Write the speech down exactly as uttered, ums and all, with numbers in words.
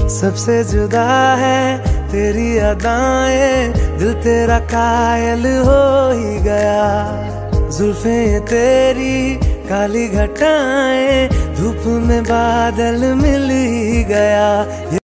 सबसे जुदा है तेरी अदाएं, दिल तेरा कायल हो ही गया। जुल्फे तेरी काली घटाएं, धूप में बादल मिल ही गया।